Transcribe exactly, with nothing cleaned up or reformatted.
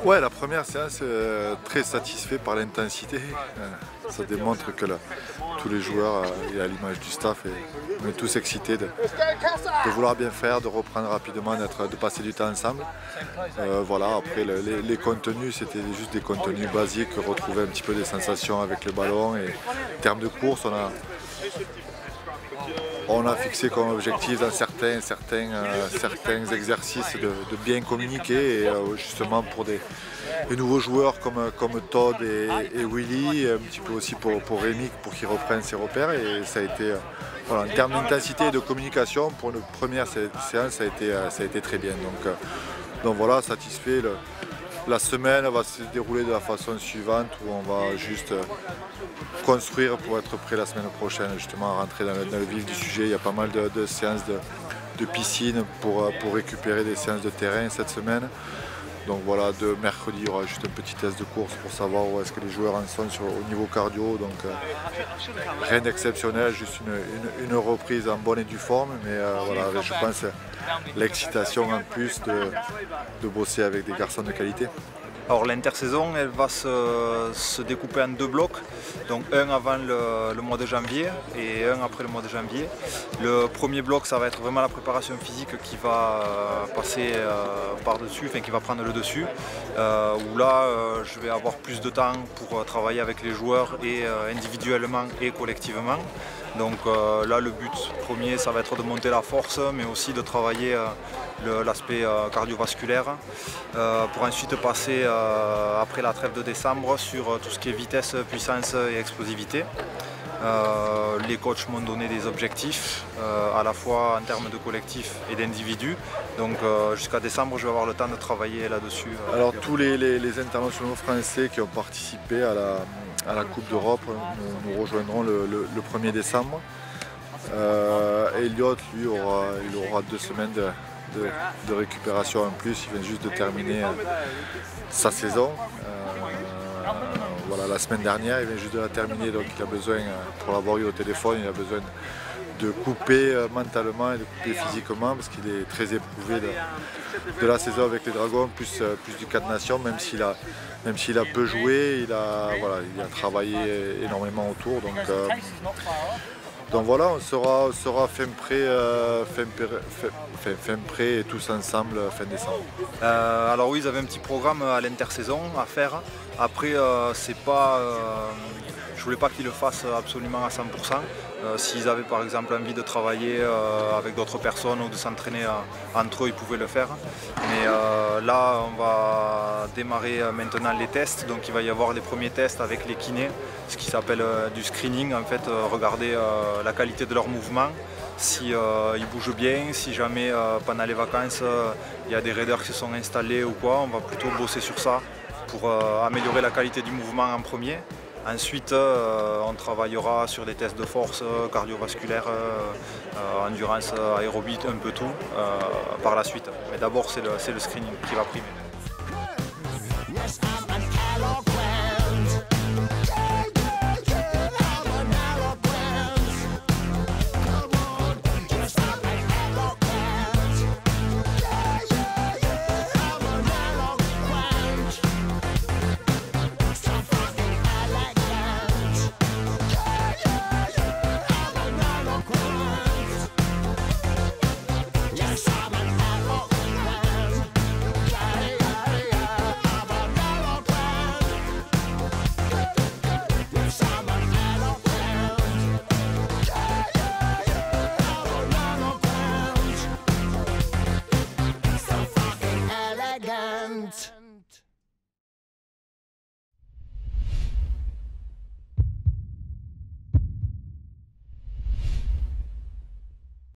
Ouais, la première séance, euh, très satisfait par l'intensité. Euh, ça démontre que là, tous les joueurs, euh, et à l'image du staff, et on est tous excités de, de vouloir bien faire, de reprendre rapidement, de passer du temps ensemble. Euh, voilà, après le, les, les contenus, c'était juste des contenus basiques, retrouver un petit peu des sensations avec le ballon. Et en termes de course, on a, on a fixé comme objectif dans certains, certains, euh, certains exercices de, de bien communiquer, et euh, justement pour des, des nouveaux joueurs comme, comme Todd et, et Willy, un petit peu aussi pour, pour Rémi, pour qu'il reprenne ses repères. Et ça a été, euh, voilà, en termes d'intensité et de communication, pour une première séance, ça a été, ça a été très bien. Donc, euh, donc voilà, satisfait. Le, La semaine va se dérouler de la façon suivante, où on va juste construire pour être prêt la semaine prochaine, justement à rentrer dans le, dans le vif du sujet. Il y a pas mal de, de séances de, de piscine pour, pour récupérer des séances de terrain cette semaine. Donc voilà, de mercredi, il y aura juste un petit test de course pour savoir où est-ce que les joueurs en sont sur, au niveau cardio. Donc euh, rien d'exceptionnel, juste une, une, une reprise en bonne et due forme. Mais euh, voilà, je pense l'excitation en plus de, de bosser avec des garçons de qualité. Alors l'intersaison, elle va se, se découper en deux blocs, donc un avant le, le mois de janvier et un après le mois de janvier. Le premier bloc, ça va être vraiment la préparation physique qui va passer euh, par-dessus, enfin qui va prendre le dessus, euh, où là euh, je vais avoir plus de temps pour travailler avec les joueurs, et euh, individuellement et collectivement. Donc euh, là, le but premier, ça va être de monter la force, mais aussi de travailler euh, l'aspect euh, cardiovasculaire, euh, pour ensuite passer, euh, après la trêve de décembre, sur euh, tout ce qui est vitesse, puissance et explosivité. Euh, les coachs m'ont donné des objectifs, euh, à la fois en termes de collectif et d'individu. Donc euh, jusqu'à décembre, je vais avoir le temps de travailler là-dessus. Euh, Alors tous les, les, les internationaux français qui ont participé à la, à la Coupe d'Europe nous, nous rejoindront le, le, le premier décembre. Euh, Elliot, lui, aura, il aura deux semaines de, de, de récupération en plus. Il vient juste de terminer euh, sa saison. Euh, voilà, la semaine dernière, il vient juste de la terminer, donc il a besoin, pour l'avoir eu au téléphone, il a besoin de couper mentalement et de couper physiquement, parce qu'il est très éprouvé de, de la saison avec les Dragons, plus, plus du quatre nations, même s'il a, même s'il a peu joué, il a, voilà, il a travaillé énormément autour. Donc, euh, donc voilà, on sera, on sera fin prêt, euh, fin, fin, fin prêt et tous ensemble fin décembre. Euh, alors oui, ils avaient un petit programme à l'intersaison à faire. Après, euh, c'est pas, euh, je voulais pas qu'ils le fassent absolument à cent pour cent. Euh, S'ils avaient par exemple envie de travailler euh, avec d'autres personnes ou de s'entraîner euh, entre eux, ils pouvaient le faire. Mais euh, là, on va démarrer euh, maintenant les tests. Donc il va y avoir les premiers tests avec les kinés, ce qui s'appelle euh, du screening, en fait, euh, regarder euh, la qualité de leurs mouvements. Si euh, ils bougent bien, si jamais euh, pendant les vacances euh, il y a des raideurs qui se sont installés ou quoi, on va plutôt bosser sur ça pour euh, améliorer la qualité du mouvement en premier. Ensuite, euh, on travaillera sur des tests de force cardiovasculaire, euh, euh, endurance aérobie, un peu tout euh, par la suite. Mais d'abord, c'est le, c'est le screening qui va primer.